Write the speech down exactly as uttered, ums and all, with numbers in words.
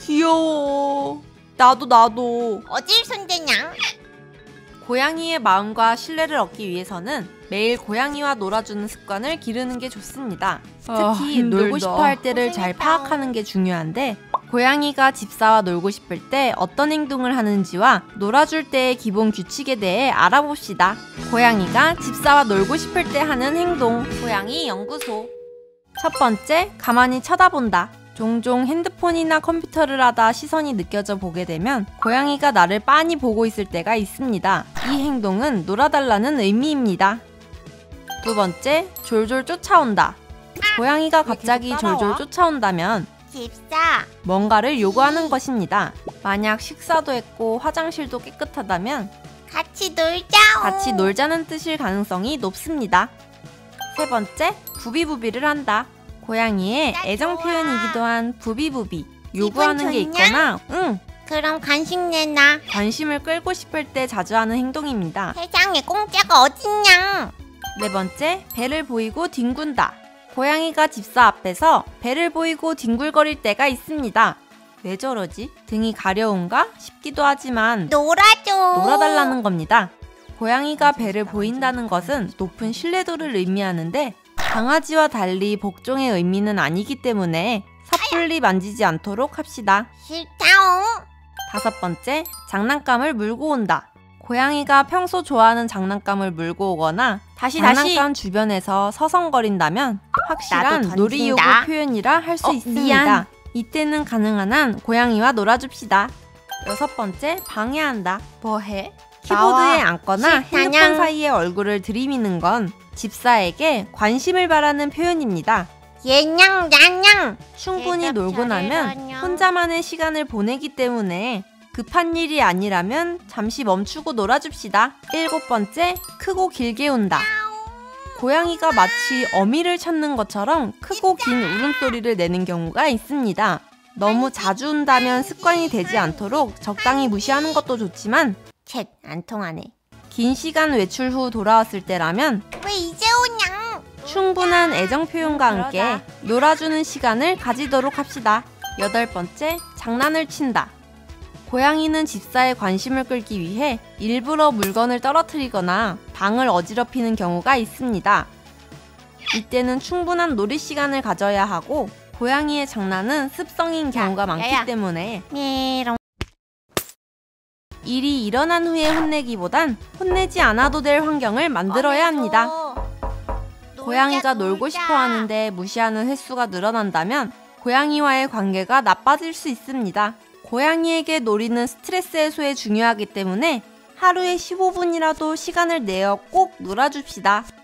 귀여워. 나도 나도. 어딜 손대냐? 고양이의 마음과 신뢰를 얻기 위해서는 매일 고양이와 놀아주는 습관을 기르는 게 좋습니다. 특히 아, 놀고 싶어 할 때를 고생했다. 잘 파악하는 게 중요한데, 고양이가 집사와 놀고 싶을 때 어떤 행동을 하는지와 놀아줄 때의 기본 규칙에 대해 알아봅시다. 고양이가 집사와 놀고 싶을 때 하는 행동, 고양이 연구소. 첫 번째, 가만히 쳐다본다. 종종 핸드폰이나 컴퓨터를 하다 시선이 느껴져 보게 되면 고양이가 나를 빤히 보고 있을 때가 있습니다. 이 행동은 놀아달라는 의미입니다. 두 번째, 졸졸 쫓아온다. 고양이가 갑자기 졸졸 쫓아온다면 집사, 뭔가를 요구하는 것입니다. 만약 식사도 했고 화장실도 깨끗하다면 같이 놀자. 같이 놀자는 뜻일 가능성이 높습니다. 세 번째, 부비부비를 한다. 고양이의 나 애정 좋아. 표현이기도 한 부비부비. 요구하는 게 좋냐? 있거나 응, 그럼 간식 내놔. 관심을 끌고 싶을 때 자주 하는 행동입니다. 세상에 공짜가 어딨냐? 네 번째, 배를 보이고 뒹군다. 고양이가 집사 앞에서 배를 보이고 뒹굴거릴 때가 있습니다. 왜 저러지? 등이 가려운가 싶기도 하지만 놀아줘. 놀아달라는 겁니다. 고양이가 배를 보인다는 것은 높은 신뢰도를 의미하는데, 강아지와 달리 복종의 의미는 아니기 때문에 섣불리 만지지 않도록 합시다. 싫다옹. 다섯 번째, 장난감을 물고 온다. 고양이가 평소 좋아하는 장난감을 물고 오거나 다시 장난감 다시. 주변에서 서성거린다면 확실한 나도 놀이 요구 던진다. 표현이라 할 수 어, 있습니다. 미안. 이때는 가능한 한 고양이와 놀아줍시다. 여섯 번째, 방해한다. 뭐해? 키보드에 나와. 앉거나 핸드폰 싫다냥. 사이에 얼굴을 들이미는 건 집사에게 관심을 바라는 표현입니다. 얘냥 야냥. 충분히 대답 놀고 나면 잘해라냥. 혼자만의 시간을 보내기 때문에 급한 일이 아니라면 잠시 멈추고 놀아줍시다. 일곱 번째, 크고 길게 운다. 고양이가 마치 어미를 찾는 것처럼 크고 긴 울음소리를 내는 경우가 있습니다. 너무 자주 운다면 습관이 되지 않도록 적당히 무시하는 것도 좋지만, 쳇, 안 통하네. 긴 시간 외출 후 돌아왔을 때라면 왜 이제 오냐? 충분한 애정 표현과 함께 그러자. 놀아주는 시간을 가지도록 합시다. 여덟 번째, 장난을 친다. 고양이는 집사의 관심을 끌기 위해 일부러 물건을 떨어뜨리거나 방을 어지럽히는 경우가 있습니다. 이때는 충분한 놀이 시간을 가져야 하고, 고양이의 장난은 습성인 경우가 많기 야야. 때문에 메롱. 일이 일어난 후에 혼내기보단 혼내지 않아도 될 환경을 만들어야 합니다. 고양이가 놀고 싶어 하는데 무시하는 횟수가 늘어난다면 고양이와의 관계가 나빠질 수 있습니다. 고양이에게 놀이는 스트레스 해소에 중요하기 때문에 하루에 십오 분이라도 시간을 내어 꼭 놀아줍시다.